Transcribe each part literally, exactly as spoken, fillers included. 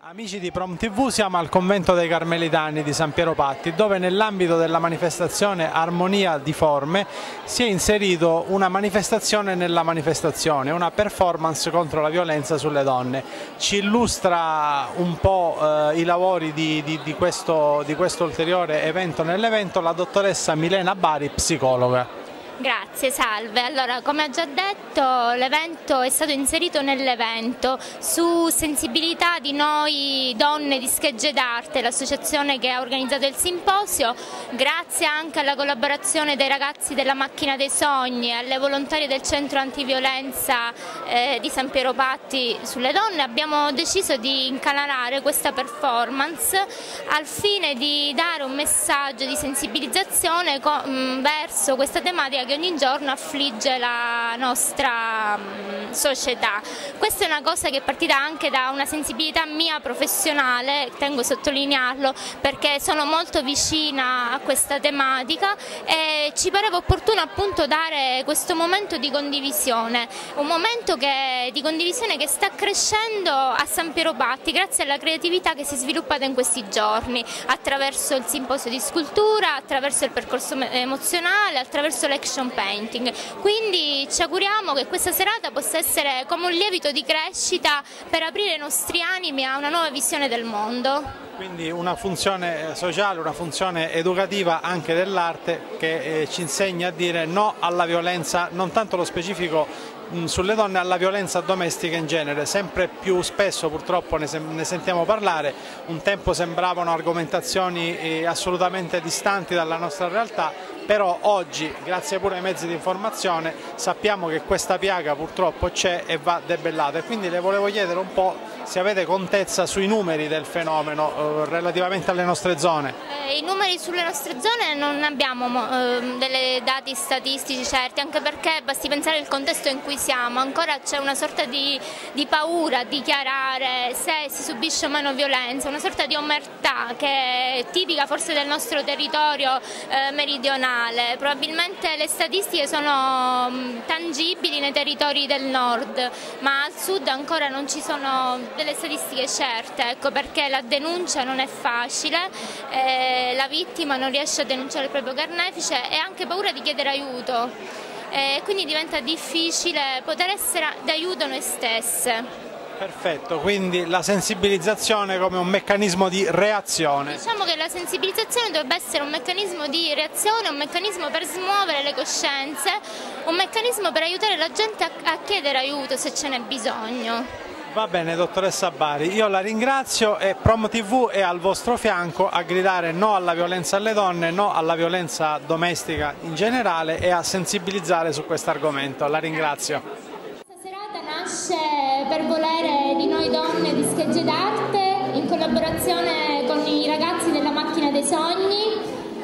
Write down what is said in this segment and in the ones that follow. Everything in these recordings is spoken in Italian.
Amici di Prom tivù, siamo al convento dei Carmelitani di San Piero Patti, dove nell'ambito della manifestazione Armonia di Forme si è inserito una manifestazione nella manifestazione, una performance contro la violenza sulle donne. Ci illustra un po' eh, i lavori di, di, di, questo, di questo ulteriore evento nell'evento la dottoressa Milena Bari, psicologa. Grazie, salve. Allora, come ho già detto, l'evento è stato inserito nell'evento su sensibilità di noi donne di Schegge d'Arte, l'associazione che ha organizzato il simposio, grazie anche alla collaborazione dei ragazzi della Macchina dei Sogni, alle volontarie del centro antiviolenza eh, di San Piero Patti sulle donne, abbiamo deciso di incanalare questa performance al fine di dare un messaggio di sensibilizzazione mh, verso questa tematica che ogni giorno affligge la nostra mh, società. Questa è una cosa che è partita anche da una sensibilità mia professionale, tengo a sottolinearlo perché sono molto vicina a questa tematica e ci pareva opportuno appunto dare questo momento di condivisione, un momento che, di condivisione che sta crescendo a San Piero Patti grazie alla creatività che si è sviluppata in questi giorni, attraverso il simposio di scultura, attraverso il percorso emozionale, attraverso l'action painting. Quindi ci auguriamo che questa serata possa essere come un lievito di crescita per aprire i nostri animi a una nuova visione del mondo. Quindi una funzione sociale, una funzione educativa anche dell'arte che eh, ci insegna a dire no alla violenza, non tanto lo specifico mh, sulle donne, alla violenza domestica in genere. Sempre più spesso purtroppo ne, se ne sentiamo parlare, un tempo sembravano argomentazioni eh, assolutamente distanti dalla nostra realtà, però oggi, grazie pure ai mezzi di informazione, sappiamo che questa piaga purtroppo c'è e va debellata. E quindi le volevo chiedere un po' se avete contezza sui numeri del fenomeno eh, relativamente alle nostre zone. Eh, I numeri sulle nostre zone non abbiamo eh, delle dati statistici certi, anche perché basti pensare al contesto in cui siamo, ancora c'è una sorta di, di paura a dichiarare se si subisce o meno violenza, una sorta di omertà che è tipica forse del nostro territorio eh, meridionale. Probabilmente le statistiche sono mh, tangibili nei territori del nord, ma al sud ancora non ci sono delle statistiche certe, ecco perché la denuncia non è facile, eh, la vittima non riesce a denunciare il proprio carnefice e ha anche paura di chiedere aiuto, eh, quindi diventa difficile poter essere d'aiuto noi stesse. Perfetto, quindi la sensibilizzazione come un meccanismo di reazione. Diciamo che la sensibilizzazione dovrebbe essere un meccanismo di reazione, un meccanismo per smuovere le coscienze, un meccanismo per aiutare la gente a, a chiedere aiuto se ce n'è bisogno. Va bene, dottoressa Bari, io la ringrazio e Prom tivù è al vostro fianco a gridare no alla violenza alle donne, no alla violenza domestica in generale e a sensibilizzare su questo argomento. La ringrazio. Questa serata nasce per volere di noi donne di Schegge d'Arte in collaborazione con i ragazzi della Macchina dei Sogni,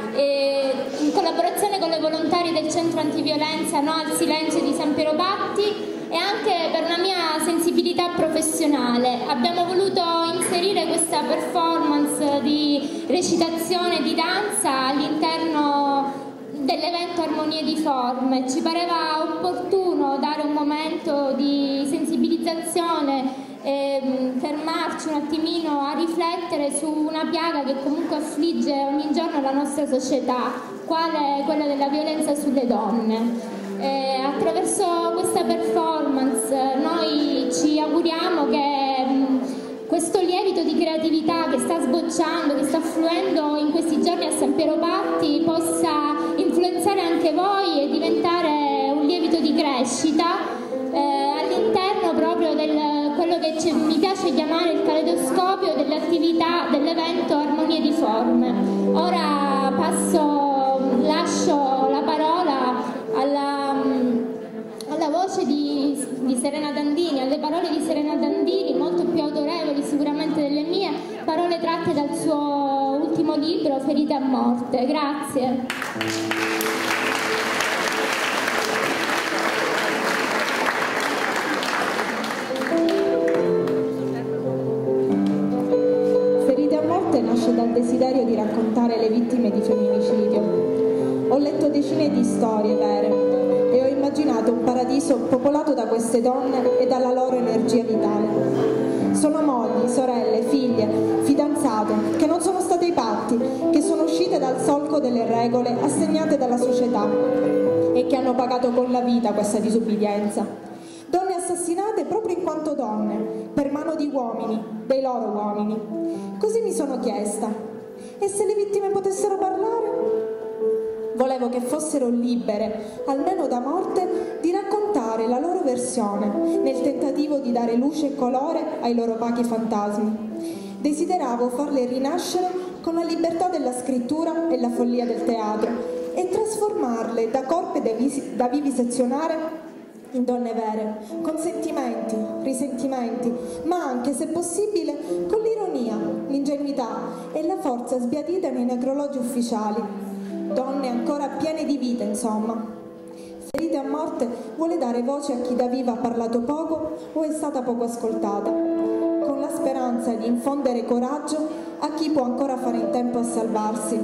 e in collaborazione con le volontarie del centro antiviolenza No al Silenzio di San Piero Patti e anche per una mia sensibilità professionale. Abbiamo voluto inserire questa performance di recitazione e di danza all'interno dell'evento Armonie di Forme. Ci pareva opportuno dare un momento di sensibilizzazione e fermarci un attimino a riflettere su una piaga che comunque affligge ogni giorno la nostra società, quale è quella della violenza sulle donne. E attraverso questa performance noi ci auguriamo che mh, questo lievito di creatività che sta sbocciando, che sta fluendo in questi giorni a San Piero Patti possa influenzare anche voi e diventare un lievito di crescita eh, all'interno proprio del quello che mi piace chiamare il caleidoscopio delle attività dell'evento Armonie di Forme. Ora passo, lascio la parola alla, alla voce di, di Serena Dandini, alle parole di Serena Dandini, molto più autorevoli sicuramente delle mie, parole tratte dal suo ultimo libro Ferite a morte. Grazie. Nasce dal desiderio di raccontare le vittime di femminicidio. Ho letto decine di storie vere e ho immaginato un paradiso popolato da queste donne e dalla loro energia vitale. sono mogli, sorelle, figlie, fidanzate, che non sono state ai patti, che sono uscite dal solco delle regole assegnate dalla società e che hanno pagato con la vita questa disubbidienza. Donne assassinate proprio in quanto donne, per mano di uomini, dei loro uomini. Così mi sono chiesta, e se le vittime potessero parlare? Volevo che fossero libere, almeno da morte, di raccontare la loro versione, nel tentativo di dare luce e colore ai loro opachi fantasmi. Desideravo farle rinascere con la libertà della scrittura e la follia del teatro e trasformarle da corpi da vivisezionare in donne vere, con sentimenti, risentimenti, ma anche, se possibile, con l'ironia, l'ingenuità e la forza sbiadita nei necrologi ufficiali. Donne ancora piene di vita, insomma. Ferite a morte vuole dare voce a chi da viva ha parlato poco o è stata poco ascoltata, con la speranza di infondere coraggio a chi può ancora fare in tempo a salvarsi.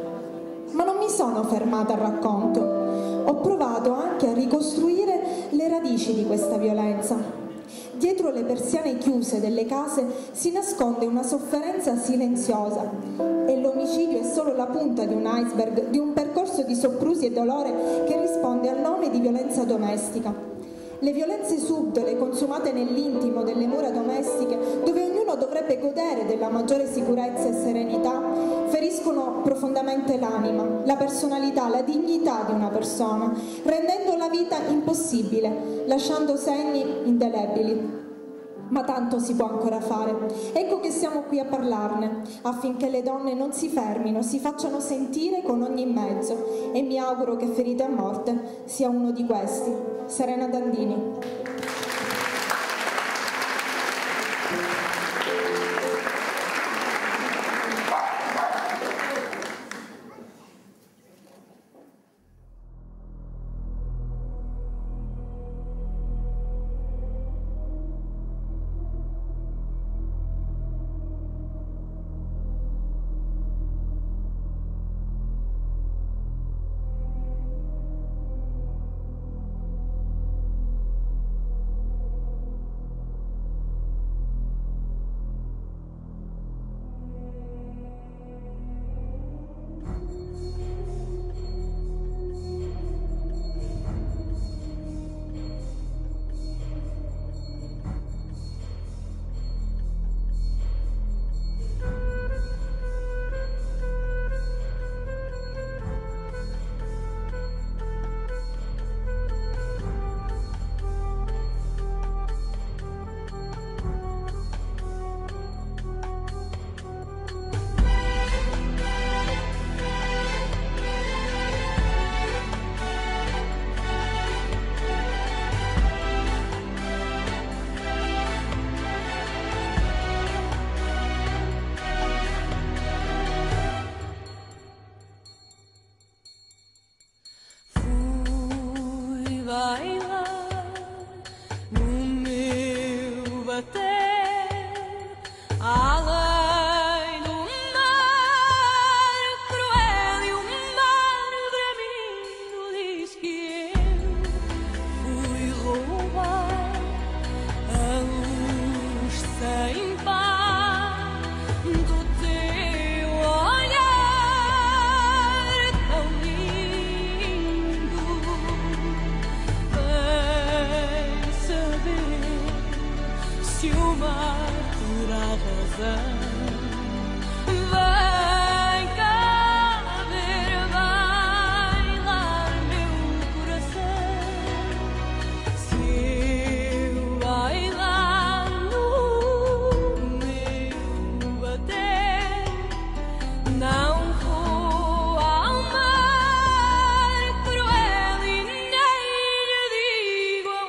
Ma non mi sono fermata al racconto, ho provato anche a ricostruire le radici di questa violenza. Dietro le persiane chiuse delle case si nasconde una sofferenza silenziosa e l'omicidio è solo la punta di un iceberg, di un percorso di soprusi e dolore che risponde al nome di violenza domestica. Le violenze subdole consumate nell'intimo delle mura domestiche, dove ognuno dovrebbe godere della maggiore sicurezza e serenità, feriscono profondamente l'anima, la personalità, la dignità di una persona, rendendo la vita impossibile, lasciando segni indelebili. Ma tanto si può ancora fare. Ecco che siamo qui a parlarne, affinché le donne non si fermino, si facciano sentire con ogni mezzo, e mi auguro che Ferite a morte sia uno di questi. Serena Dandini.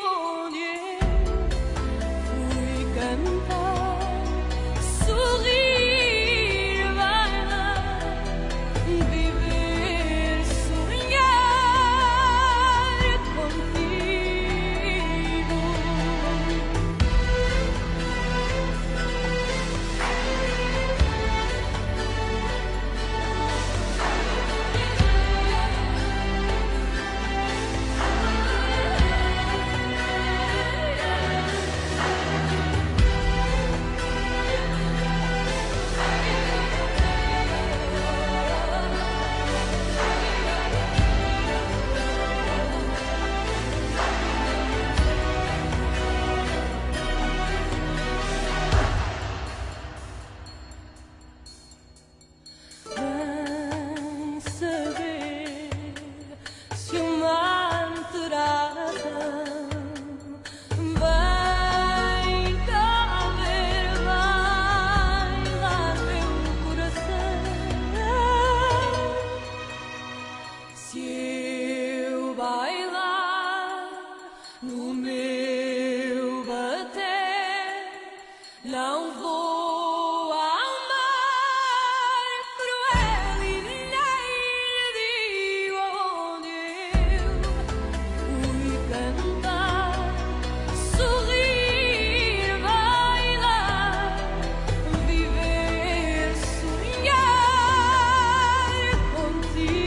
Sorrir. Não vou amar cruel e nem digo onde eu fui cantar, sorrir, bailar, viver, sonhar contigo.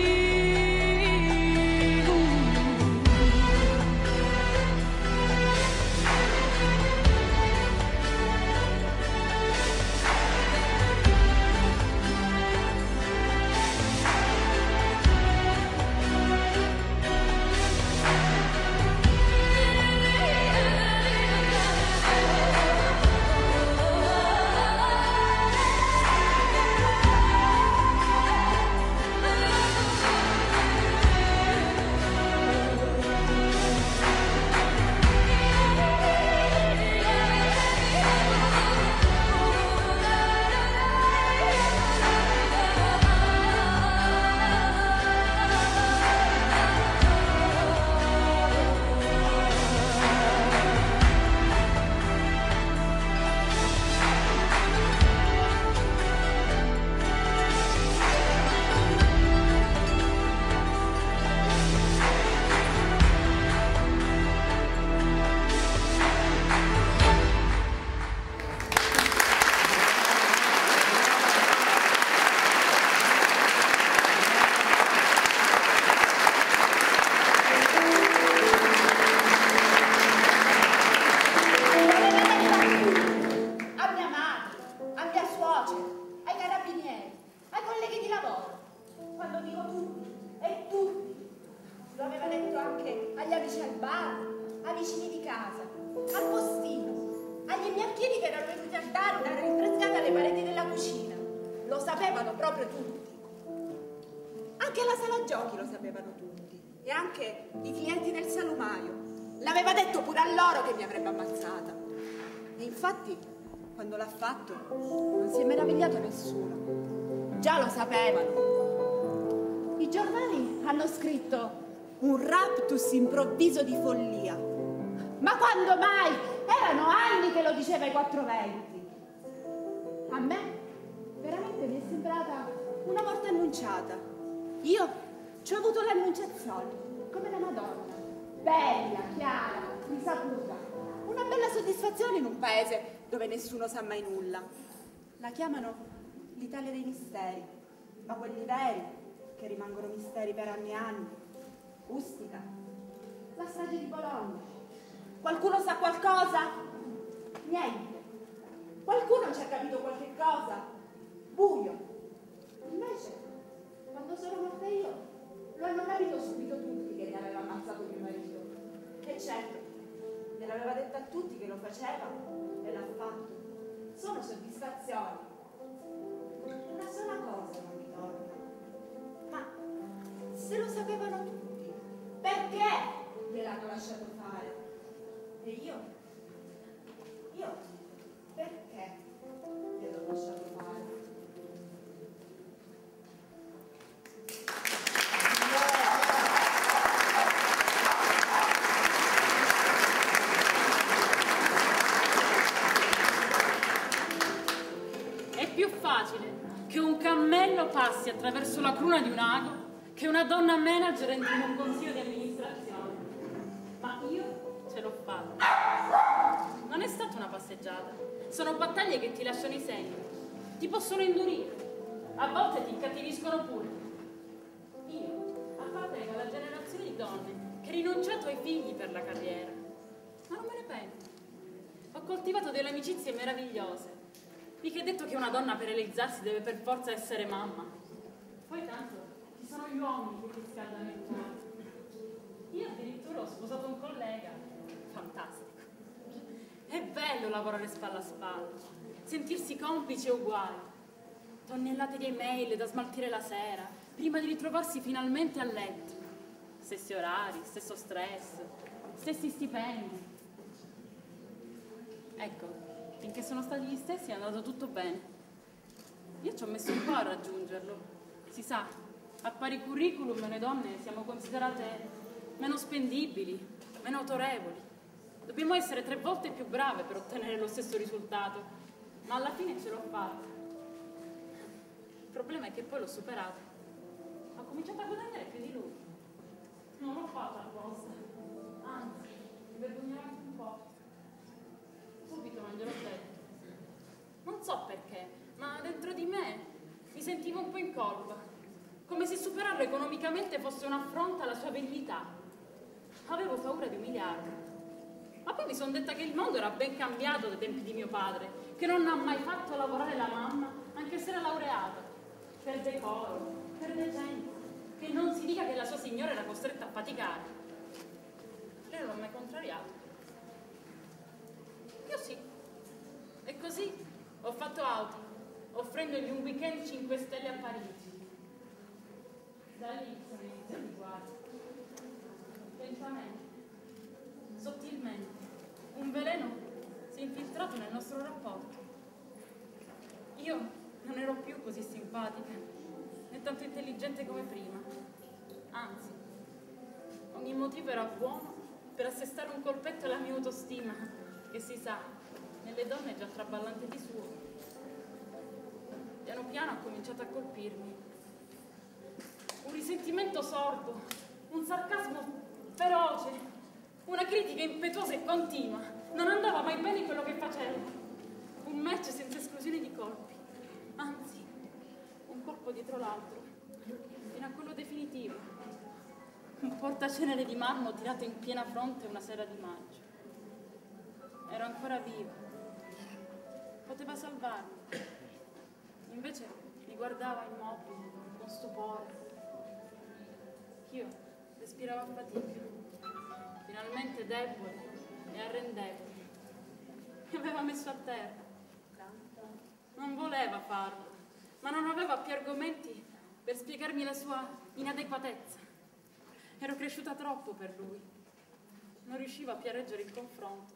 Quando l'ha fatto non si è meravigliato nessuno, già lo sapevano. I giornali hanno scritto un raptus improvviso di follia, ma quando mai? Erano anni che lo diceva ai quattro venti. A me veramente mi è sembrata una morte annunciata. Io ci ho avuto l'annunciazione, come la Madonna, bella, chiara, risaputa, una bella soddisfazione in un paese dove nessuno sa mai nulla. La chiamano l'Italia dei misteri, ma quelli veri, che rimangono misteri per anni e anni. Ustica, la strage di Bologna. Qualcuno sa qualcosa? Niente. Qualcuno ci ha capito qualche cosa? Buio. Invece, quando sono morta io, lo hanno capito subito tutti che mi aveva ammazzato mio marito. E certo, gliel'aveva detto a tutti che lo faceva e l'ha fatto. Sono soddisfazioni. Una sola cosa non mi torna. Ma se lo sapevano tutti, perché gliel'hanno lasciato fare? E io? Io? Perché gliel'ho lasciato fare? Che un cammello passi attraverso la cruna di un ago, che una donna manager entri in un consiglio di amministrazione. Ma io ce l'ho fatta. Non è stata una passeggiata. Sono battaglie che ti lasciano i segni. Ti possono indurire. A volte ti incattiviscono pure. Io appartengo alla generazione di donne che ha rinunciato ai figli per la carriera. Ma non me ne pento. Ho coltivato delle amicizie meravigliose. Mica è detto che una donna per realizzarsi deve per forza essere mamma. Poi tanto ci sono gli uomini che ti scaldano il cuore. Io addirittura ho sposato un collega. Fantastico. È bello lavorare spalla a spalla, sentirsi complici e uguali. Tonnellate di email da smaltire la sera, prima di ritrovarsi finalmente a letto. Stessi orari, stesso stress, stessi stipendi. Ecco, finché sono stati gli stessi è andato tutto bene. Io ci ho messo un po' a raggiungerlo. Si sa, a pari curriculum noi donne siamo considerate meno spendibili, meno autorevoli. Dobbiamo essere tre volte più brave per ottenere lo stesso risultato. ma alla fine ce l'ho fatta. Il problema è che poi l'ho superato. Ho cominciato a guadagnare più di lui. Non l'ho fatta apposta, anzi, mi vergognavo anche un po'. Subito non gliel'ho detto. Non so perché, ma dentro di me mi sentivo un po' in colpa, come se superarlo economicamente fosse un affronto alla sua virilità. Avevo paura di umiliarlo. Ma poi mi sono detta che il mondo era ben cambiato dai tempi di mio padre, che non ha mai fatto lavorare la mamma, anche se era laureata, per decoro, per decenza, che non si dica che la sua signora era costretta a faticare. Lei non l'ho mai contrariato. Io sì. E così ho fatto outing, offrendogli un weekend cinque stelle a Parigi. Da lì sono iniziati i guai. Lentamente, sottilmente, un veleno si è infiltrato nel nostro rapporto. Io non ero più così simpatica, né tanto intelligente come prima. Anzi, ogni motivo era buono per assestare un colpetto alla mia autostima, che si sa, nelle donne è già traballante di suo. Piano piano ha cominciato a colpirmi. Un risentimento sordo, un sarcasmo feroce, una critica impetuosa e continua. Non andava mai bene quello che facevo. Un match senza esclusione di colpi. Anzi, un colpo dietro l'altro, fino a quello definitivo. Un portacenere di marmo tirato in piena fronte una sera di maggio. Ero ancora viva. Poteva salvarmi. Invece mi guardava immobile, con stupore. Io respiravo a fatica, finalmente debole e arrendevole. Mi aveva messo a terra. Non voleva farlo, ma non aveva più argomenti per spiegarmi la sua inadeguatezza. Ero cresciuta troppo per lui. Non riusciva più a reggere il confronto.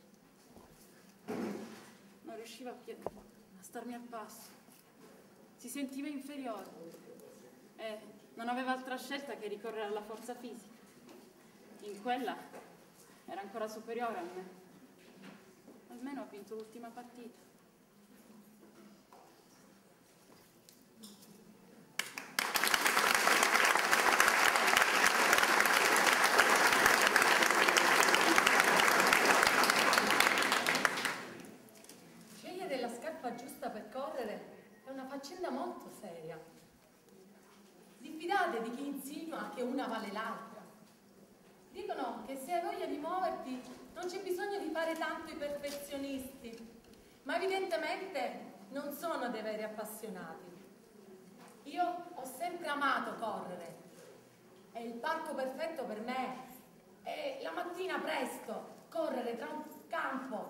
Non riusciva più a starmi al passo. Si sentiva inferiore e non aveva altra scelta che ricorrere alla forza fisica. In quella era ancora superiore a me. Almeno ho vinto l'ultima partita. Scegliere la scarpa giusta per correre è una faccenda molto seria. Diffidate di chi insinua che una vale l'altra. Dicono che se hai voglia di muoverti non c'è bisogno di fare tanto i perfezionisti, ma evidentemente non sono dei veri appassionati. Io ho sempre amato correre e il parco perfetto per me è la mattina presto, correre tra un campo.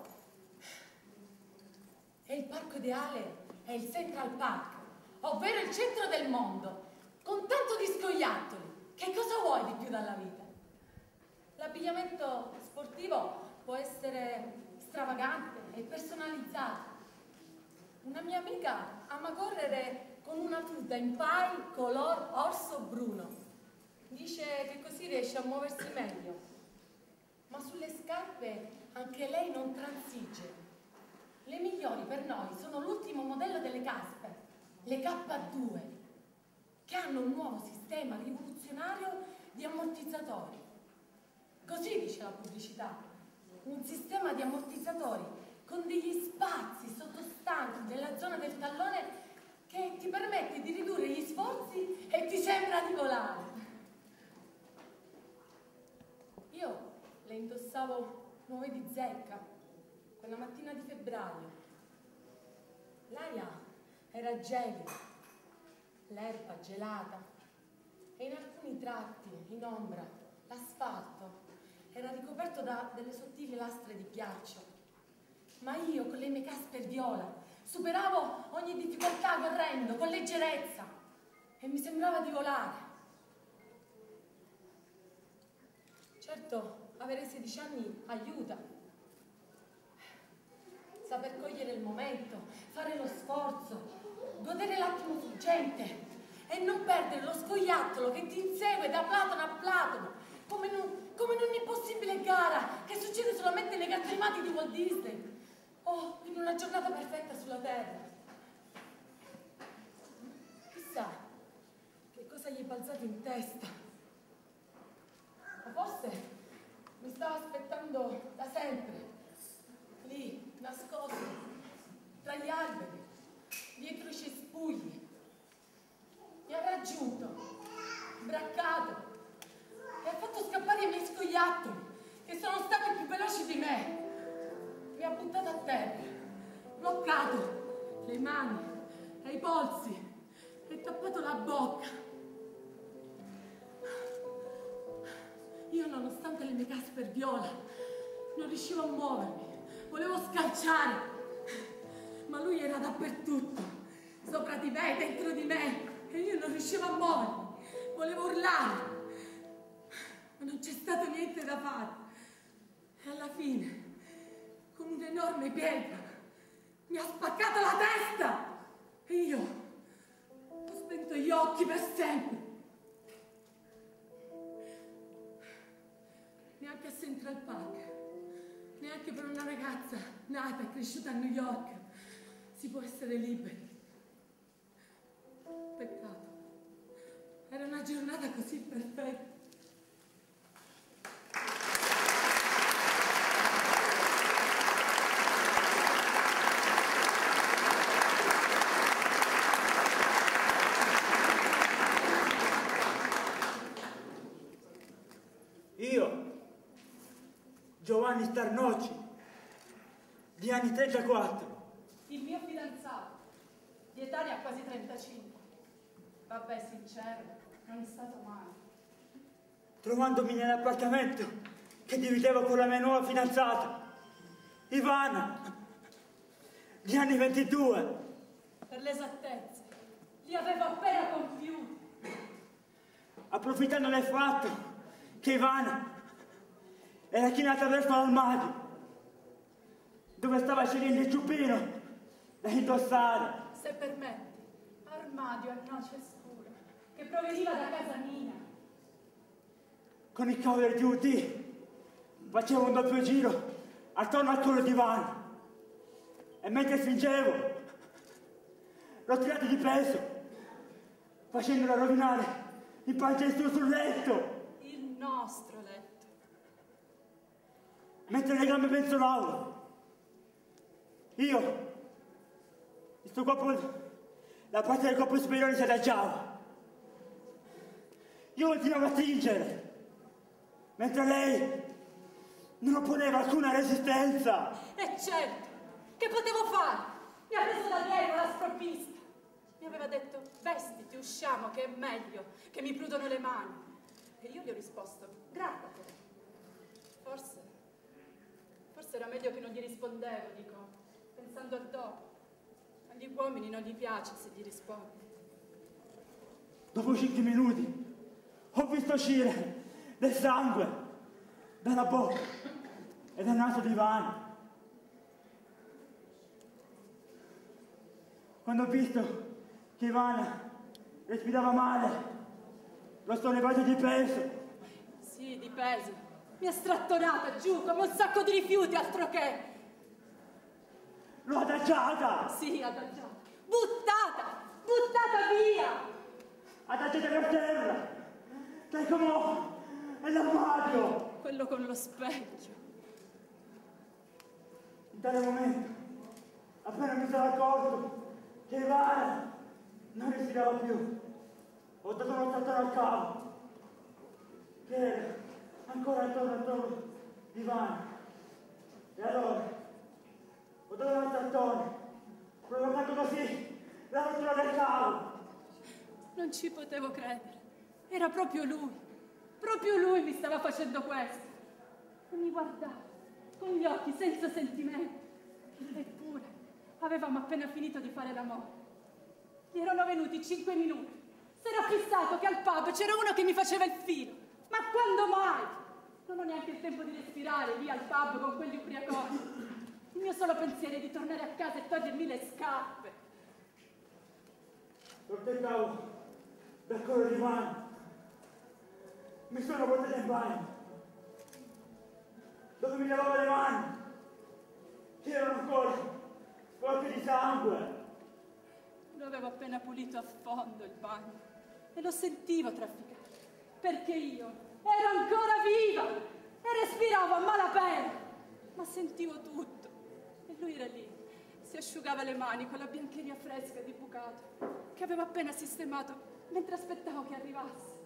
E il parco ideale è il Central Park, ovvero il centro del mondo, con tanto di scoiattoli. Che cosa vuoi di più dalla vita? L'abbigliamento sportivo può essere stravagante e personalizzato. Una mia amica ama correre con una tuta in pai color orso bruno. Dice che così riesce a muoversi meglio. Ma sulle scarpe anche lei non transige. Le migliori per noi sono l'ultimo modello delle caspe, le K due, che hanno un nuovo sistema rivoluzionario di ammortizzatori. Così dice la pubblicità, un sistema di ammortizzatori con degli spazi sottostanti nella zona del tallone che ti permette di ridurre gli sforzi e ti sembra di volare. Io le indossavo nuove di zecca quella mattina di febbraio. L'aria era gelida, l'erba gelata e in alcuni tratti, in ombra, l'asfalto era ricoperto da delle sottili lastre di ghiaccio. Ma io, con le mie caspe viola, superavo ogni difficoltà correndo, con leggerezza, e mi sembrava di volare. Certo, avere sedici anni aiuta. Saper cogliere il momento, fare lo sforzo, godere l'attimo fuggente e non perdere lo scoiattolo che ti insegue da Platone a Platone, come in, un, come in un'impossibile gara che succede solamente nei cartoni animati di Walt Disney o Siamo in una giornata perfetta sulla terra. Chissà che cosa gli è balzato in testa. O forse mi stava aspettando da sempre, lì, nascosto, tra gli alberi, dietro i cespugli. Mi ha raggiunto, braccato, e ha fatto scappare i miei scoiattoli, che sono stati più veloci di me. Mi ha buttato a terra, bloccato le mani e i polsi e tappato la bocca. Io, nonostante le mie caspe per viola, non riuscivo a muovermi, volevo scalciare, ma lui era dappertutto, sopra di me, dentro di me, e io non riuscivo a muovermi, volevo urlare, ma non c'è stato niente da fare. E alla fine, con un'enorme pietra, mi ha spaccato la testa e io ho spento gli occhi per sempre. Neanche a Central Park, neanche per una ragazza nata e cresciuta a New York si può essere liberi. Peccato, era una giornata così perfetta. Io, Giovanni Starnocci, di anni trentaquattro. Il mio fidanzato, di età ne ha quasi trentacinque. Vabbè, sincero, non è stato male. Trovandomi nell'appartamento che dividevo con la mia nuova fidanzata, Ivana, di anni ventidue. Per l'esattezza, li avevo appena compiuti. Approfittando del fatto che Ivana era chinata verso l'armadio, dove stava scegliendo il ciuppino da indossare. Se permetti, armadio a noce scura, che proveniva da casa mia. Con il cover di U T facevo un doppio giro attorno al collo di Ivana e mentre fingevo l'ho tirato di peso, facendola rovinare in pancia in su sul letto. Il nostro letto. Mentre le gambe penzolavano, io, il suo corpo, la parte del corpo superiore si adagiava. Io continuavo a stringere, mentre lei non opponeva alcuna resistenza. E certo, che potevo fare? Mi ha preso da dietro la sprovvista. Mi aveva detto, vestiti, usciamo, che è meglio, che mi prudono le mani. E io gli ho risposto, grazie. Forse, forse era meglio che non gli rispondevo, dico, pensando al dopo. Agli uomini non gli piace se gli rispondi. Dopo cinque minuti ho visto uscire del sangue dalla bocca e dal naso di Ivana. Quando ho visto che Ivana respirava male, lo sono levato di peso. Sì, di peso. Mi ha strattonata giù come un sacco di rifiuti, altro che. L'ho adagiata! Sì, adagiata. Buttata! Buttata via! Adagiata per terra! Dai come è l'armadio! Quello con lo specchio. In tale momento, appena mi sono accorto che Ivana non respirava più, ho dato uno trattore al cavo, che era ancora attorno attorno di Ivana. E allora ho dato un trattore, provocando così la rottura del cavo. Non ci potevo credere. Era proprio lui. Proprio lui mi stava facendo questo. E mi guardava con gli occhi senza sentimento. Eppure avevamo appena finito di fare l'amore. Gli erano venuti cinque minuti. S'era fissato che al pub c'era uno che mi faceva il filo. Ma quando mai? Non ho neanche il tempo di respirare lì al pub con quegli ubriaconi. Il mio solo pensiero è di tornare a casa e togliermi le scarpe. Lo cercavo dal collo di mano. Mi sono portato in bagno, dove mi lavavo le mani, che erano ancora appena pulito a fondo il bagno e lo sentivo trafficare, perché io ero ancora viva e respiravo a malapena, ma sentivo tutto. E lui era lì, si asciugava le mani con la biancheria fresca di bucato che avevo appena sistemato mentre aspettavo che arrivasse.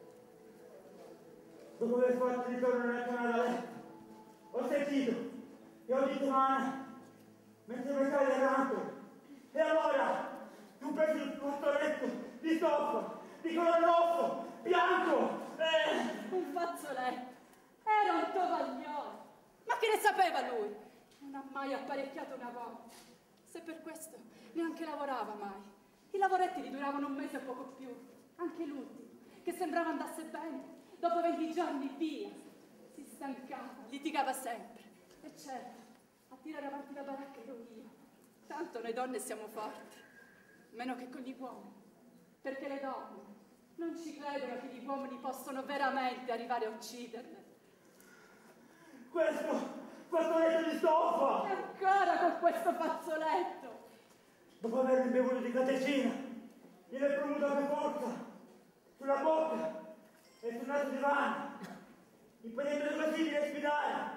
Dopo aver fatto ritorno nella camera da letto, ho sentito e ho udito Anna mentre metteva del ranco. E allora ho preso il fazzoletto di stoffa, di color rosso, bianco e... Un fazzoletto, era un tovagliolo. Ma che ne sapeva lui? Non ha mai apparecchiato una volta. Se per questo neanche lavorava mai. I lavoretti gli duravano un mese o poco più. Anche l'ultimo, che sembrava andasse bene, dopo venti giorni via. Si stancava, litigava sempre. E certo, a tirare avanti la baracca ero io. Tanto noi donne siamo forti, meno che con gli uomini. Perché le donne non ci credono che gli uomini possono veramente arrivare a ucciderle. Questo fazzoletto di stoffa! E ancora con questo fazzoletto! Dopo avermi bevuto di catecina, gliel'ho premuto con forza sulla bocca e sul naso di Vanna, impedendo così di respirare.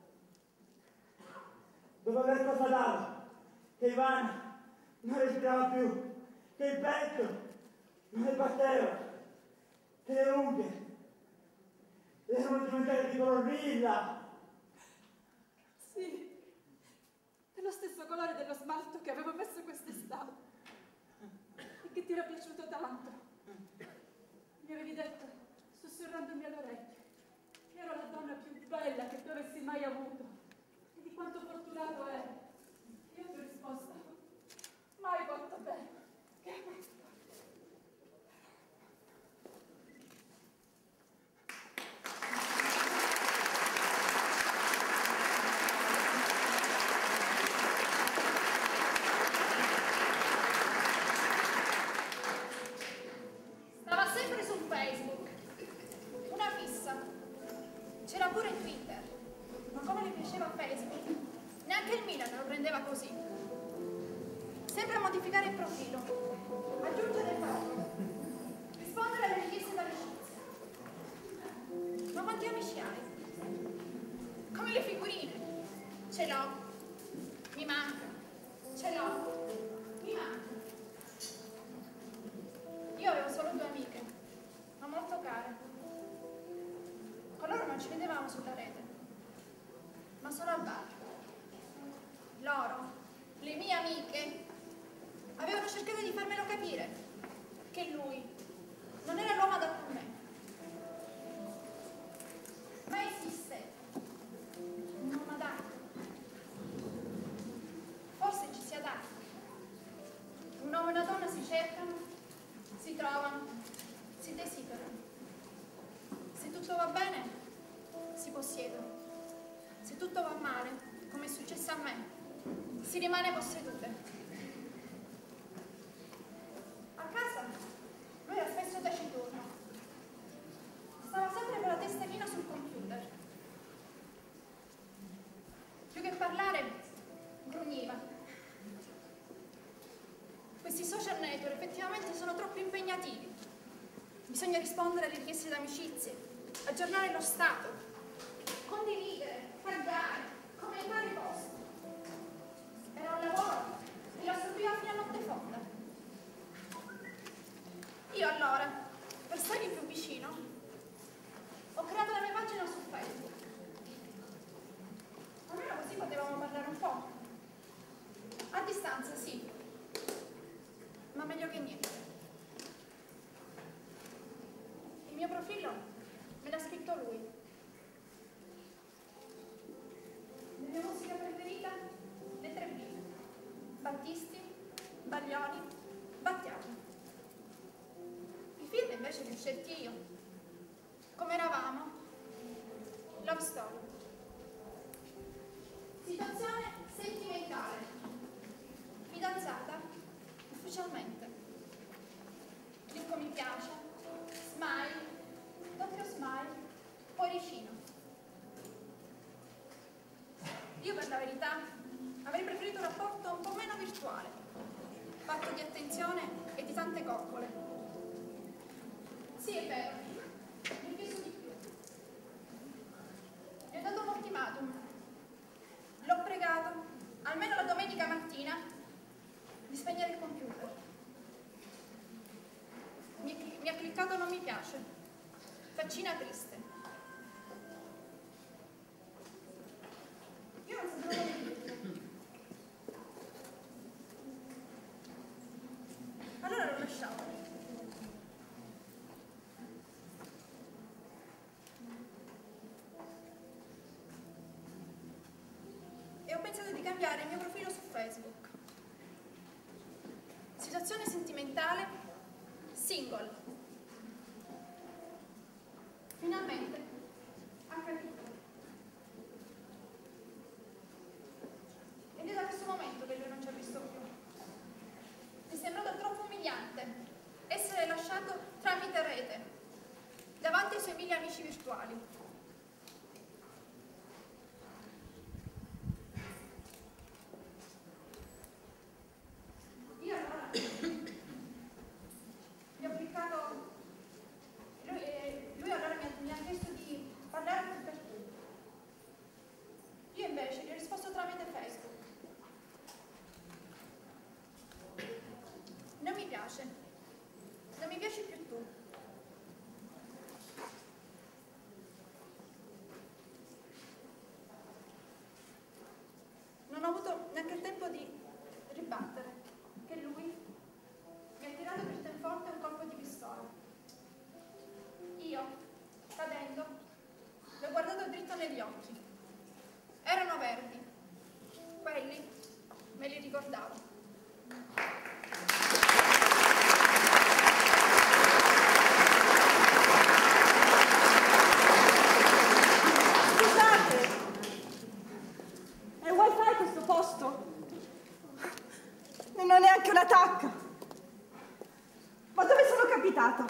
Dopo aver constatato che Ivana non respirava più, che il petto non le batteva, che le unghie erano diventate di color lilla. Sì, dello stesso colore dello smalto che avevo messo quest'estate e che ti era piaciuto tanto. Mi avevi detto, sussurrandomi all'orecchio, che ero la donna più bella che tu avessi mai avuto e di quanto fortunato ero. Io ti ho risposto, mai quanto bene. Che... Stava sempre su Facebook, una fissa. C'era pure Twitter, ma come le piaceva Facebook, neanche il Milan lo prendeva così. Sempre a modificare il profilo, aggiungere foto, rispondere alle richieste d'amicizia. Ma quanti amici hai? Come le figurine. Ce l'ho, mi manca. Ce l'ho, mi manca. Io avevo solo due amiche, ma molto care. Con loro non ci vedevamo sulla rete, ma solo al bar. Loro, le mie amiche, avevano cercato di farmelo capire che lui non era l'uomo adatto a me. Ma esiste un uomo adatto. Forse ci si adatta. Un uomo e una donna si cercano, si trovano, si desiderano. Se tutto va bene, si possiedono. Se tutto va male, come è successo a me, si rimane possedute. A casa lui era spesso taciturno. Stava sempre con la testolina sul computer. Più che parlare, grugniva. Questi social network effettivamente sono troppo impegnativi. Bisogna rispondere alle richieste d'amicizie, aggiornare lo stato, condividere, taggare, commentare i post. Era un lavoro e lo assorbiva fino a notte fonda. Io allora, per stargli più vicino, ho creato la mia pagina su Facebook. Almeno così potevamo parlare un po'. A distanza, sì, ma meglio che niente. Il mio profilo me l'ha scritto lui. La mia musica preferita? Le tre B. Battisti, Baglioni, Battiato. I film invece li ho scelti io. Come eravamo? Love story. Situazione sentimentale. Fidanzata? Ufficialmente. Clicco mi piace. Smile. Doppio smile. Cuoricino. Io per la verità avrei preferito un rapporto un po' meno virtuale. fatto di attenzione e di tante coccole. Sì, è vero, mi ho chiesto di più. Gli ho dato un ultimatum. L'ho pregato, almeno la domenica mattina, di spegnere il computer. Mi, mi ha cliccato non mi piace. Faccina triste. Io non sapevo come dirlo. Allora l'ho lasciato. E ho pensato di cambiare il mio profilo su Facebook. Situazione sentimentale, single. Finalmente ha capito. Ed è da questo momento che lui non ci ha visto più. Mi è sembrato troppo umiliante essere lasciato tramite rete, davanti ai suoi mille amici virtuali. Io allora gli ho cliccato, lui, eh, lui allora mi ha, mi ha chiesto di parlare più per tu. Io invece gli ho risposto tramite Facebook. Non mi piace, non mi piaci più tu. Non ho avuto neanche il tempo di ribattere che lui mi ha tirato dritto in fronte un colpo di pistola. Io, cadendo, l'ho guardato dritto negli occhi. Erano verdi. Quelli me li ricordavo. Scusate, è wifi questo posto? Non ho neanche una tacca. Ma dove sono capitata?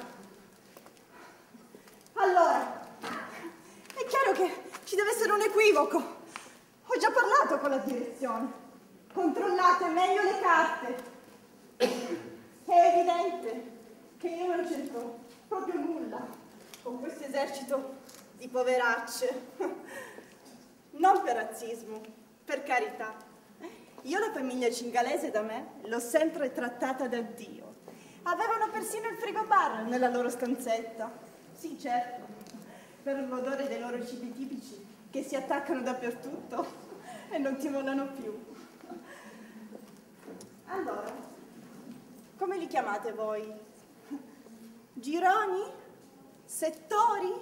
Allora, è chiaro che ci deve essere un equivoco. Ho già parlato con la direzione. Controllate meglio le carte. È evidente che io non c'entro proprio nulla con questo esercito di poveracce. Non per razzismo, per carità. Io la famiglia cingalese da me l'ho sempre trattata da Dio. Avevano persino il frigobar nella loro stanzetta. Sì, certo, per l'odore dei loro cibi tipici che si attaccano dappertutto e non ti volano più. Allora, come li chiamate voi? Gironi? Settori?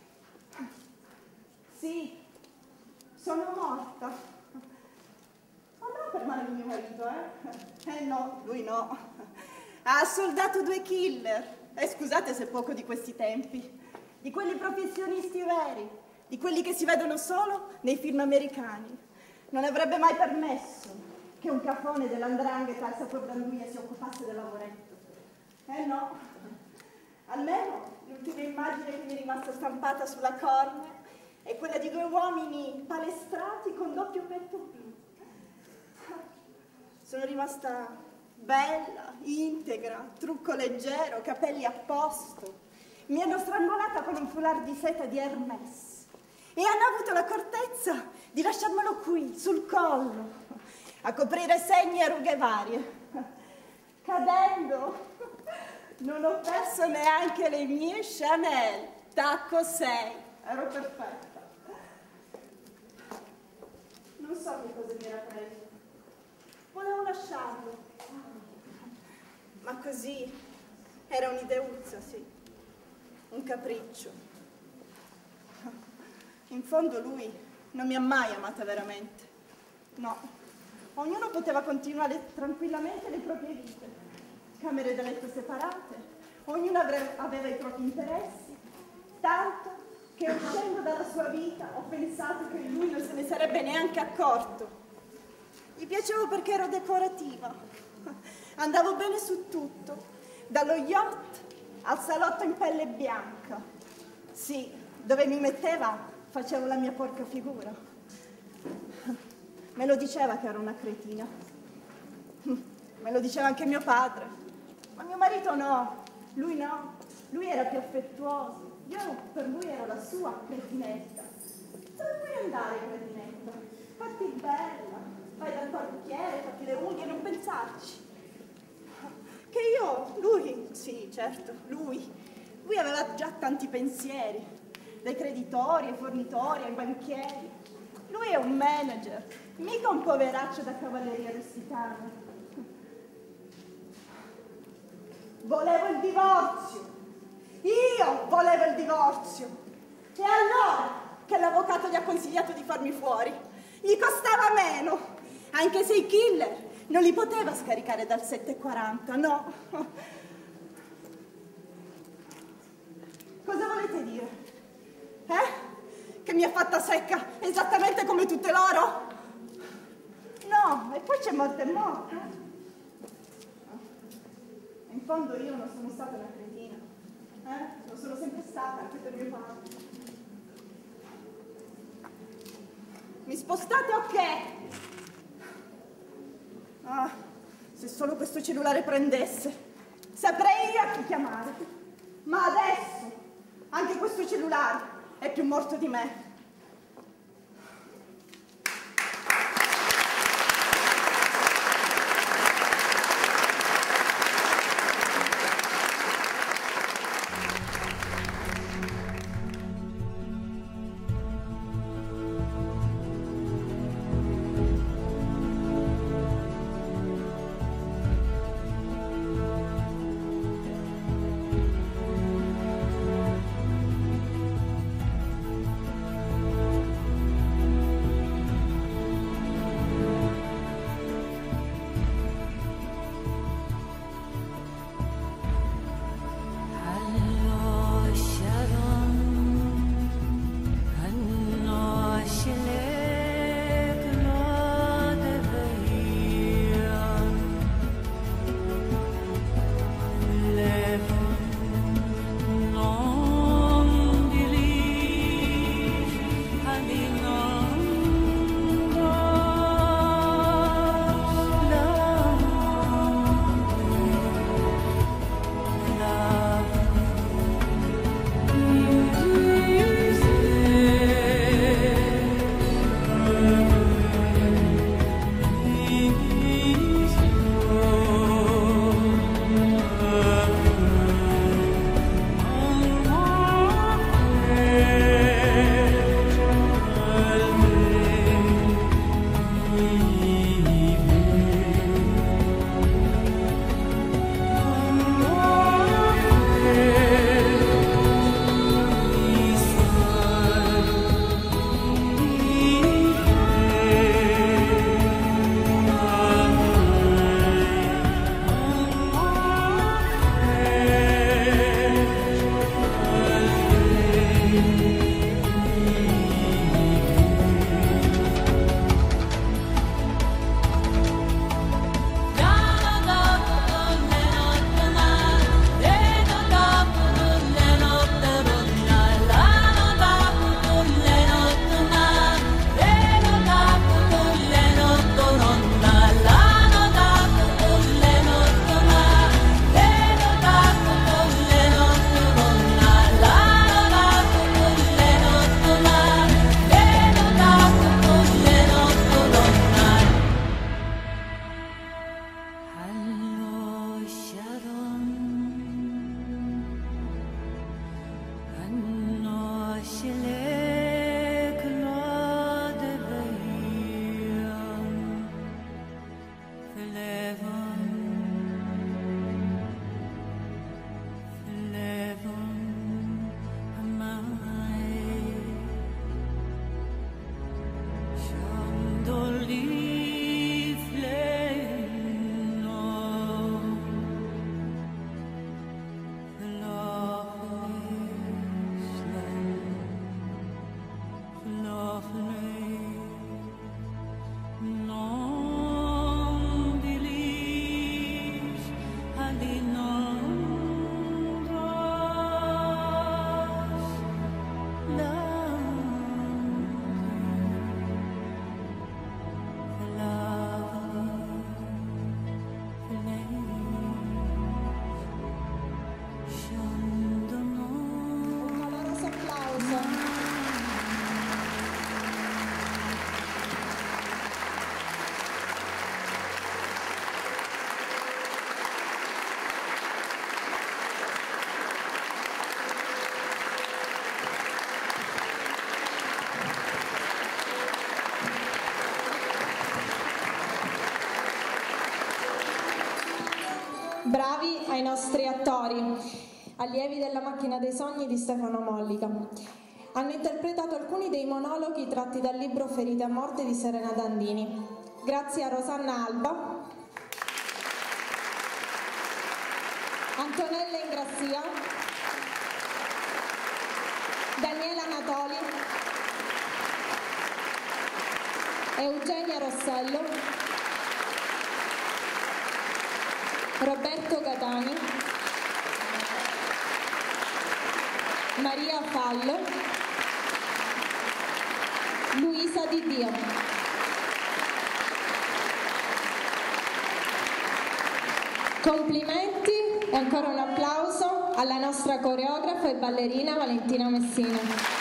Sì, sono morta. Ma non per male di mio marito, eh? Eh no, lui no. Ha soldato due killer. E eh, scusate se poco di questi tempi. Di quelli professionisti veri, di quelli che si vedono solo nei film americani. Non avrebbe mai permesso che un cafone dell'andrangheta al Saprodranduia si occupasse del lavoretto. Eh no, almeno l'ultima immagine che mi è rimasta stampata sulla cornea è quella di due uomini palestrati con doppio petto blu. Sono rimasta bella, integra, trucco leggero, capelli a posto. Mi hanno strangolata con un foulard di seta di Hermès e hanno avuto l'accortezza di lasciarmelo qui, sul collo, a coprire segni e rughe varie. Cadendo, non ho perso neanche le mie Chanel. Tacco sei, ero perfetta. Non so che cosa mi era preso. Volevo lasciarlo. Ma così era un'ideuzza, sì. Un capriccio. In fondo lui non mi ha mai amata veramente. No. Ognuno poteva continuare tranquillamente le proprie vite. Camere da letto separate, ognuno aveva i propri interessi, tanto che uscendo dalla sua vita ho pensato che lui non se ne sarebbe neanche accorto. Gli piacevo perché ero decorativa, andavo bene su tutto, dallo yacht al salotto in pelle bianca. Sì, dove mi metteva facevo la mia porca figura. Me lo diceva che ero una cretina. Me lo diceva anche mio padre. Ma mio marito no. Lui no. Lui era più affettuoso. Io per lui ero la sua cretinetta. Dove vuoi andare, cretinetta? Fatti bella. Vai dal parrucchiere, fatti le unghie, non pensarci. Che io, lui, sì, certo, lui. Lui aveva già tanti pensieri. Dai creditori, ai fornitori, ai banchieri. Lui è un manager, mica un poveraccio da cavalleria rusticana. Volevo il divorzio. Io volevo il divorzio. E allora che l'avvocato gli ha consigliato di farmi fuori? Gli costava meno, anche se i killer non li poteva scaricare dal sette quaranta, no. Cosa volete dire? Eh? Che mi ha fatta secca esattamente come tutte loro? No, e poi c'è morte e morte. In fondo io non sono stata una cretina, eh? Lo sono sempre stata, anche per mio padre. Mi spostate o che? Ah, se solo questo cellulare prendesse, saprei io a chi chiamare. Ma adesso, anche questo cellulare è più morto di me. Bravi ai nostri attori, allievi della Macchina dei Sogni di Stefano Mollica. Hanno interpretato alcuni dei monologhi tratti dal libro Ferite a morte di Serena Dandini. Grazie a Rosanna Alba, Antonella Ingrassia, Daniela Natoli, Eugenia Rossello, Roberto Catani, Maria Fallo, Luisa Di Dio. Complimenti e ancora un applauso alla nostra coreografa e ballerina Valentina Messina.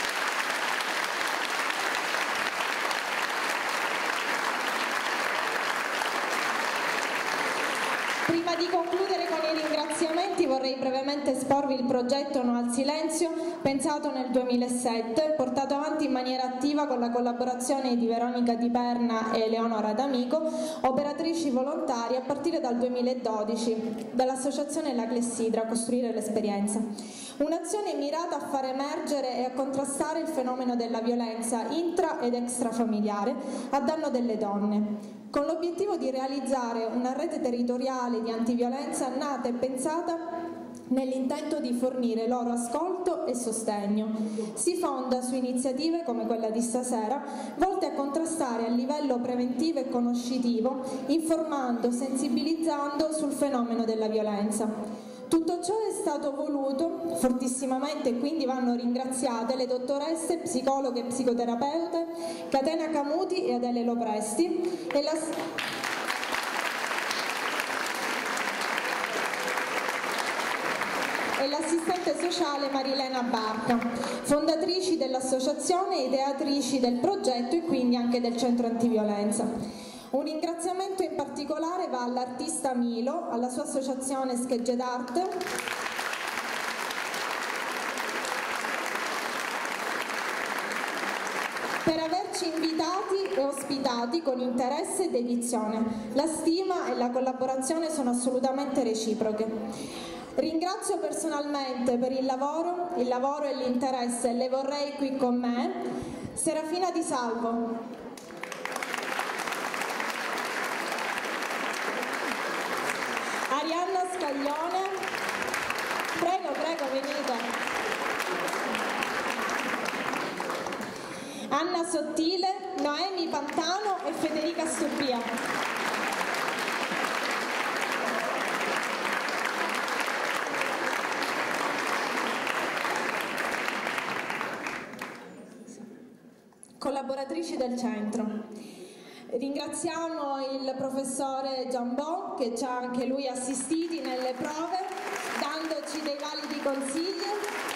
Prima di concludere con i ringraziamenti vorrei brevemente esporvi il progetto No al Silenzio, pensato nel duemilasette, portato avanti in maniera attiva con la collaborazione di Veronica Di Perna e Eleonora D'Amico, operatrici volontarie a partire dal duemiladodici, dall'associazione La Clessidra, Costruire l'Esperienza. Un'azione mirata a far emergere e a contrastare il fenomeno della violenza intra ed extrafamiliare a danno delle donne, con l'obiettivo di realizzare una rete territoriale di antiviolenza nata e pensata nell'intento di fornire loro ascolto e sostegno. Si fonda su iniziative come quella di stasera, volte a contrastare a livello preventivo e conoscitivo, informando, sensibilizzando sul fenomeno della violenza. Tutto ciò è stato voluto fortissimamente e quindi vanno ringraziate le dottoresse, psicologhe e psicoterapeute Catena Camuti e Adele Lopresti e la... e l'assistente sociale Marilena Barca, fondatrici dell'associazione e ideatrici del progetto e quindi anche del centro antiviolenza. Un ringraziamento in particolare va all'artista Milo, alla sua associazione Schegge d'Arte, per averci invitati e ospitati con interesse e dedizione. La stima e la collaborazione sono assolutamente reciproche. Ringrazio personalmente per il lavoro, il lavoro e l'interesse, le vorrei qui con me, Serafina Di Salvo, Arianna Scaglione, prego, prego, venite, Anna Sottile, Noemi Pantano e Federica Stuppia. Collaboratrici del centro. Ringraziamo il professore Giambò che ci ha anche lui assistiti nelle prove, dandoci dei validi consigli.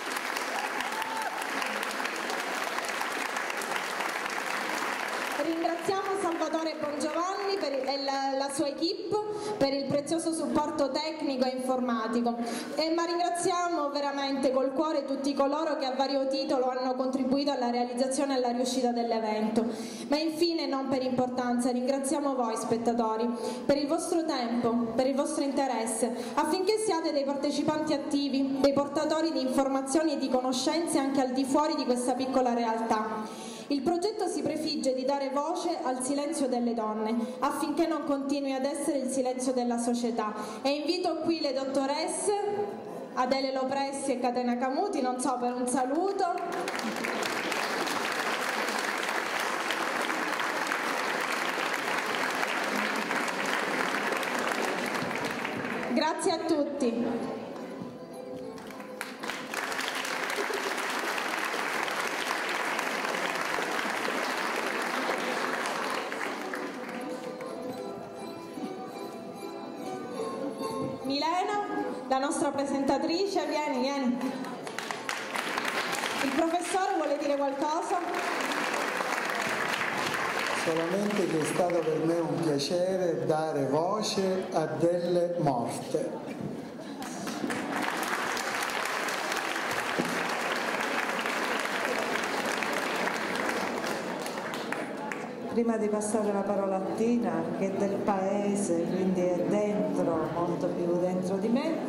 Ringraziamo Salvatore Bongiovanni per, e la, la sua equipe per il prezioso supporto tecnico e informatico, e, ma ringraziamo veramente col cuore tutti coloro che a vario titolo hanno contribuito alla realizzazione e alla riuscita dell'evento. Ma infine, non per importanza, ringraziamo voi spettatori per il vostro tempo, per il vostro interesse, affinché siate dei partecipanti attivi, dei portatori di informazioni e di conoscenze anche al di fuori di questa piccola realtà. Il progetto si prefigge di dare voce al silenzio delle donne, affinché non continui ad essere il silenzio della società. E invito qui le dottoresse Adele Lopresti e Catena Camuti, non so, per un saluto. Grazie a tutti. Milena, la nostra presentatrice, vieni, vieni. Il professore vuole dire qualcosa? Solamente che è stato per me un piacere dare voce a delle morte. prima di passare la parola a Tina, che è del paese, quindi è dentro, molto più dentro di me,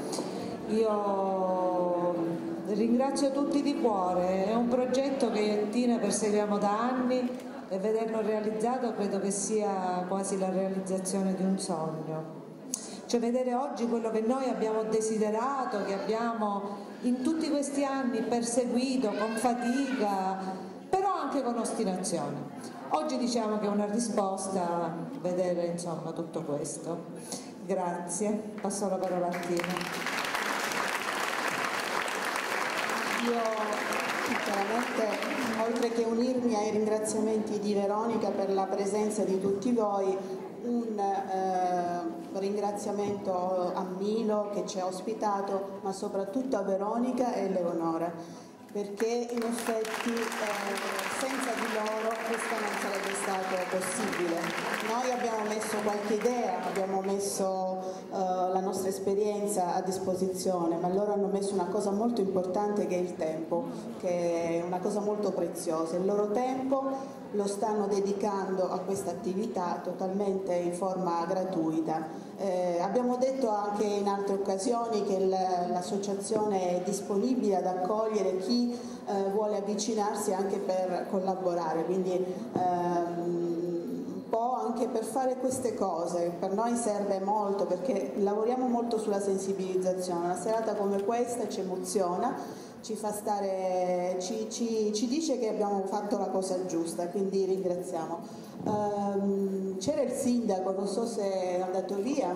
io ringrazio tutti di cuore. È un progetto che io e Tina perseguiamo da anni e vederlo realizzato credo che sia quasi la realizzazione di un sogno. Cioè vedere oggi quello che noi abbiamo desiderato, che abbiamo in tutti questi anni perseguito con fatica, però anche con ostinazione. Oggi diciamo che è una risposta vedere insomma tutto questo. Grazie, passo la parola a Tina. Io chiaramente, oltre che unirmi ai ringraziamenti di Veronica per la presenza di tutti voi, un eh, ringraziamento a Milo che ci ha ospitato, ma soprattutto a Veronica e Eleonora, perché in effetti eh, senza di loro questo non sarebbe stato possibile. Noi abbiamo messo qualche idea, abbiamo messo eh, la nostra esperienza a disposizione, ma loro hanno messo una cosa molto importante che è il tempo, che è una cosa molto preziosa. Il loro tempo lo stanno dedicando a questa attività totalmente in forma gratuita. Eh, abbiamo detto anche in altre occasioni che l'associazione è disponibile ad accogliere chi eh, vuole avvicinarsi anche per collaborare, quindi ehm, un po' anche per fare queste cose. Per noi serve molto perché lavoriamo molto sulla sensibilizzazione. Una serata come questa ci emoziona, ci fa stare, ci, ci, ci dice che abbiamo fatto la cosa giusta, quindi ringraziamo. Um, c'era il sindaco, non so se è andato via,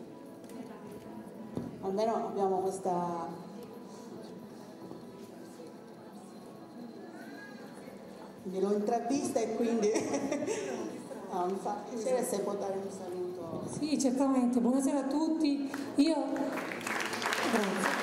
almeno abbiamo questa... quindi l'ho intravista e quindi no, mi fa piacere se può dare un saluto. Sì, certamente, buonasera a tutti. Io grazie.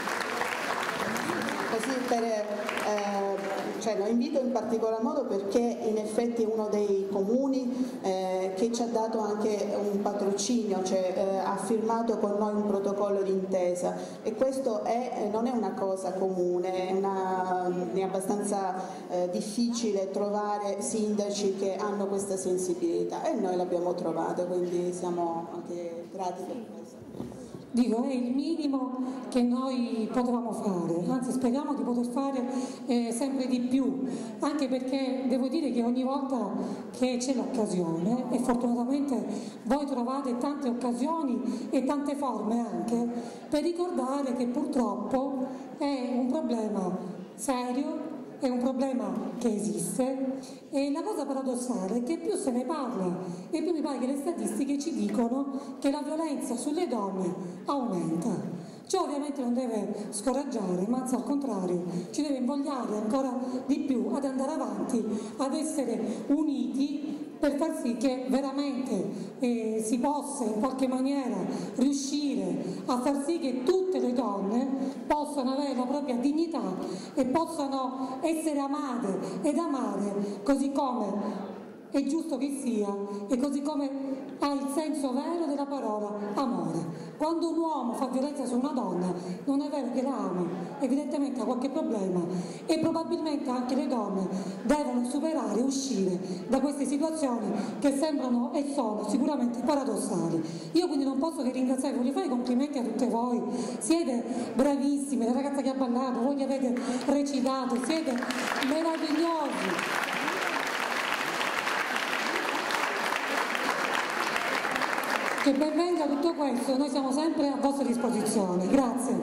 Così per, eh, cioè, lo invito in particolar modo perché in effetti è uno dei comuni eh, che ci ha dato anche un patrocinio, cioè eh, ha firmato con noi un protocollo d'intesa e questo è, non è una cosa comune, è, una, è abbastanza eh, difficile trovare sindaci che hanno questa sensibilità e noi l'abbiamo trovata, quindi siamo anche grati per questo. Dico, è il minimo che noi potevamo fare, anzi speriamo di poter fare eh, sempre di più, anche perché devo dire che ogni volta che c'è l'occasione, e fortunatamente voi trovate tante occasioni e tante forme anche, per ricordare che purtroppo è un problema serio, è un problema che esiste e la cosa paradossale è che più se ne parla e più mi pare che le statistiche ci dicono che la violenza sulle donne aumenta. Ciò ovviamente non deve scoraggiare, ma anzi al contrario ci deve invogliare ancora di più ad andare avanti, ad essere uniti per far sì che veramente eh, si possa in qualche maniera riuscire a far sì che tutte le donne possano avere la propria dignità e possano essere amate ed amare così come è giusto che sia e così come ha il senso vero della parola amore. Quando un uomo fa violenza su una donna non è vero che la ama, evidentemente ha qualche problema e probabilmente anche le donne devono superare e uscire da queste situazioni che sembrano e sono sicuramente paradossali. Io quindi non posso che ringraziare, voglio fare i complimenti a tutte voi, siete bravissime, la ragazza che ha ballato, voi che avete recitato, siete meravigliosi. Che ben venga tutto questo, noi siamo sempre a vostra disposizione. Grazie.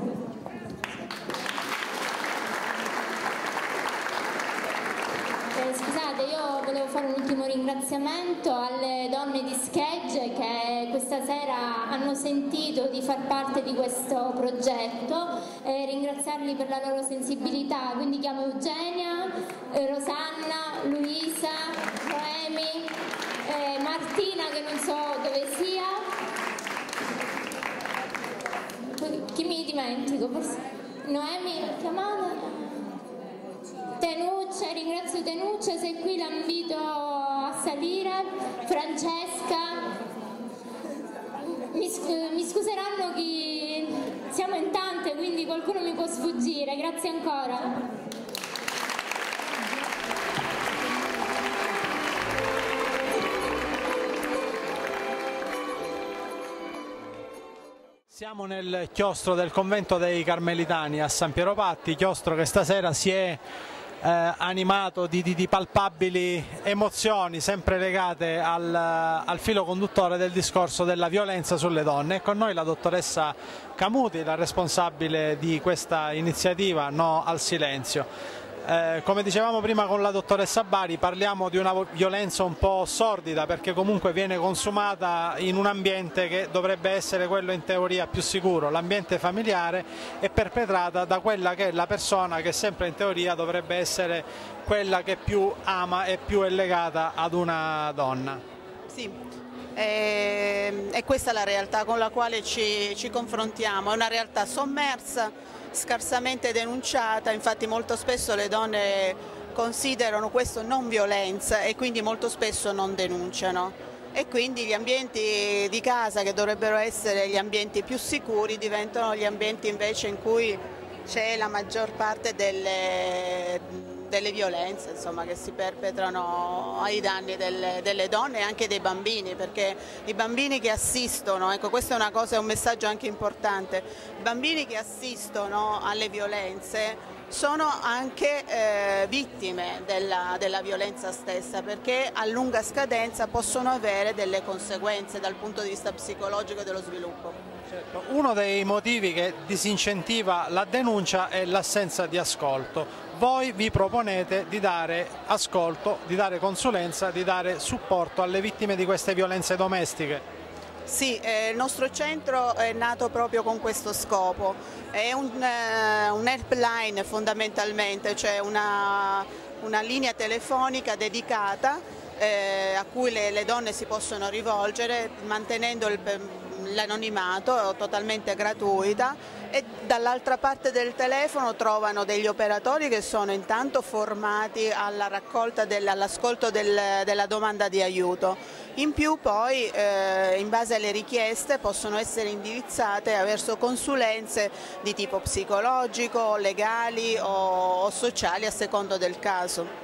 Eh, scusate, io volevo fare un ultimo ringraziamento alle donne di Schegge che questa sera hanno sentito di far parte di questo progetto e ringraziarli per la loro sensibilità. Quindi chiamo Eugenia, eh, Rosanna, Luisa, Noemi, eh, Martina che non so dove sia. Chi mi dimentico? Forse Noemi l'ho chiamata? Tenuccia, ringrazio Tenuccia, se qui la invito a salire. Francesca, mi, mi scuseranno chi siamo in tante, quindi qualcuno mi può sfuggire, grazie ancora. Siamo nel chiostro del convento dei Carmelitani a San Piero Patti, chiostro che stasera si è eh, animato di, di, di palpabili emozioni sempre legate al, al filo conduttore del discorso della violenza sulle donne. E con noi la dottoressa Camuti, la responsabile di questa iniziativa No al Silenzio. Eh, come dicevamo prima con la dottoressa Bari, parliamo di una violenza un po' sordida, perché comunque viene consumata in un ambiente che dovrebbe essere quello in teoria più sicuro, l'ambiente familiare, e perpetrata da quella che è la persona che sempre in teoria dovrebbe essere quella che più ama e più è legata ad una donna. Sì, e, e questa è la realtà con la quale ci, ci confrontiamo, è una realtà sommersa, scarsamente denunciata. Infatti molto spesso le donne considerano questo non violenza e quindi molto spesso non denunciano, e quindi gli ambienti di casa, che dovrebbero essere gli ambienti più sicuri, diventano gli ambienti invece in cui c'è la maggior parte delle, delle violenze, insomma, che si perpetrano ai danni delle, delle donne e anche dei bambini, perché i bambini che assistono, ecco, questa è una cosa, è un messaggio anche importante, i bambini che assistono alle violenze sono anche eh, vittime della, della violenza stessa, perché a lunga scadenza possono avere delle conseguenze dal punto di vista psicologico e dello sviluppo. Certo. Uno dei motivi che disincentiva la denuncia è l'assenza di ascolto. Voi vi proponete di dare ascolto, di dare consulenza, di dare supporto alle vittime di queste violenze domestiche. Sì, eh, il nostro centro è nato proprio con questo scopo, è un, eh, un helpline fondamentalmente, cioè una, una linea telefonica dedicata eh, a cui le, le donne si possono rivolgere mantenendo l'anonimato, totalmente gratuita, e dall'altra parte del telefono trovano degli operatori che sono intanto formati alla raccolta, all'ascolto del, della domanda di aiuto. In più poi eh, in base alle richieste possono essere indirizzate verso consulenze di tipo psicologico, legali o, o sociali a secondo del caso.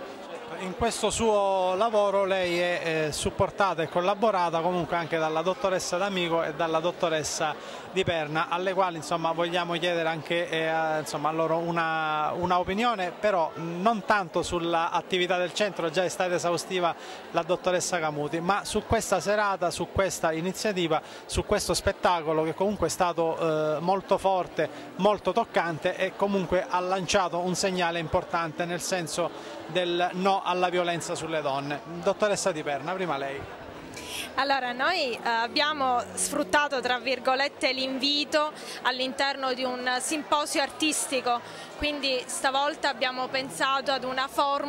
In questo suo lavoro lei è eh, supportata e collaborata comunque anche dalla dottoressa D'Amico e dalla dottoressa Di Perna, alle quali insomma vogliamo chiedere anche eh, insomma, a loro una, una opinione, però non tanto sull'attività del centro, già è stata esaustiva la dottoressa Camuti, ma su questa serata, su questa iniziativa, su questo spettacolo che comunque è stato eh, molto forte, molto toccante, e comunque ha lanciato un segnale importante nel senso del no alla violenza sulle donne. Dottoressa Di Perna, prima lei. Allora, noi eh, abbiamo sfruttato tra virgolette l'invito all'interno di un simposio artistico, quindi stavolta abbiamo pensato ad una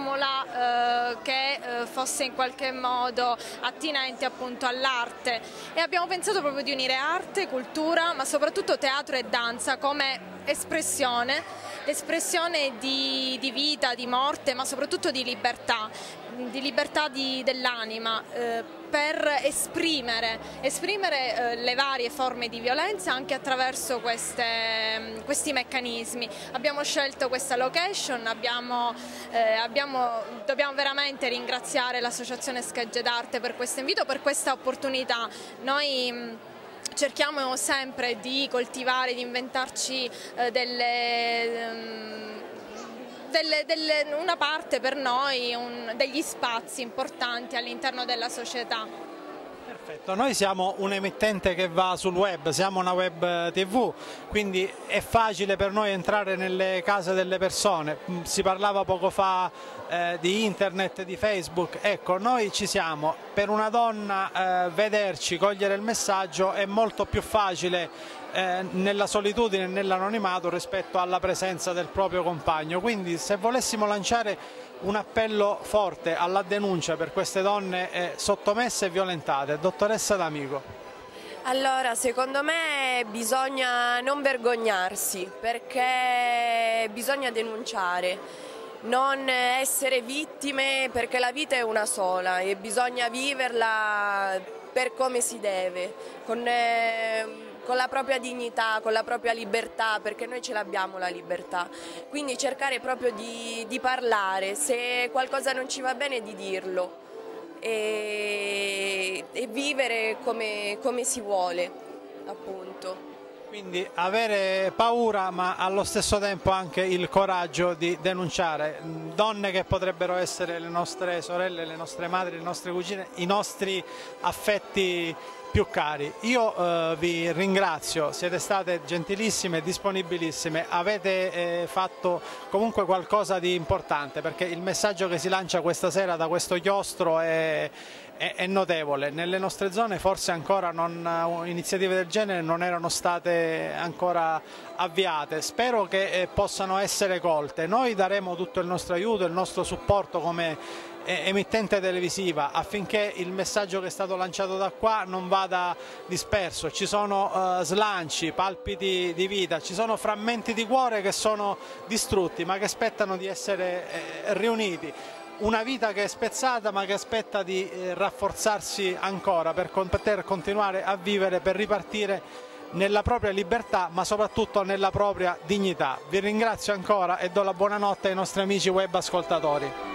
formula eh, che eh, fosse in qualche modo attinente appunto all'arte, e abbiamo pensato proprio di unire arte, cultura, ma soprattutto teatro e danza come espressione, espressione di, di vita, di morte, ma soprattutto di libertà, di libertà dell'anima, eh, per esprimere, esprimere eh, le varie forme di violenza anche attraverso queste, questi meccanismi. Abbiamo scelto questa location, abbiamo, eh, abbiamo, dobbiamo veramente ringraziare l'associazione Schegge d'Arte per questo invito, per questa opportunità. Noi mh, cerchiamo sempre di coltivare, di inventarci eh, delle... Um, Delle, delle, una parte per noi, un, degli spazi importanti all'interno della società. Perfetto, noi siamo un emittente che va sul web, siamo una web tivù, quindi è facile per noi entrare nelle case delle persone. Si parlava poco fa eh, di internet, di Facebook, ecco, noi ci siamo. Per una donna eh, vederci, cogliere il messaggio è molto più facile Eh, nella solitudine e nell'anonimato rispetto alla presenza del proprio compagno. Quindi se volessimo lanciare un appello forte alla denuncia per queste donne eh, sottomesse e violentate, dottoressa D'Amico. Allora, secondo me bisogna non vergognarsi, perché bisogna denunciare, non essere vittime, perché la vita è una sola e bisogna viverla per come si deve, con eh, con la propria dignità, con la propria libertà, perché noi ce l'abbiamo la libertà. Quindi cercare proprio di, di parlare, se qualcosa non ci va bene di dirlo e, e vivere come, come si vuole, appunto. Quindi avere paura ma allo stesso tempo anche il coraggio di denunciare donne che potrebbero essere le nostre sorelle, le nostre madri, le nostre cugine, i nostri affetti più cari. Io eh, vi ringrazio, siete state gentilissime, disponibilissime, avete eh, fatto comunque qualcosa di importante, perché il messaggio che si lancia questa sera da questo chiostro è, è, è notevole. Nelle nostre zone forse ancora non, iniziative del genere non erano state ancora avviate, spero che eh, possano essere colte. Noi daremo tutto il nostro aiuto, il nostro supporto come emittente televisiva affinché il messaggio che è stato lanciato da qua non vada disperso. Ci sono uh, slanci, palpiti di vita, ci sono frammenti di cuore che sono distrutti ma che aspettano di essere eh, riuniti. Una vita che è spezzata ma che aspetta di eh, rafforzarsi ancora per con poter continuare a vivere, per ripartire nella propria libertà ma soprattutto nella propria dignità. Vi ringrazio ancora e do la buonanotte ai nostri amici web ascoltatori.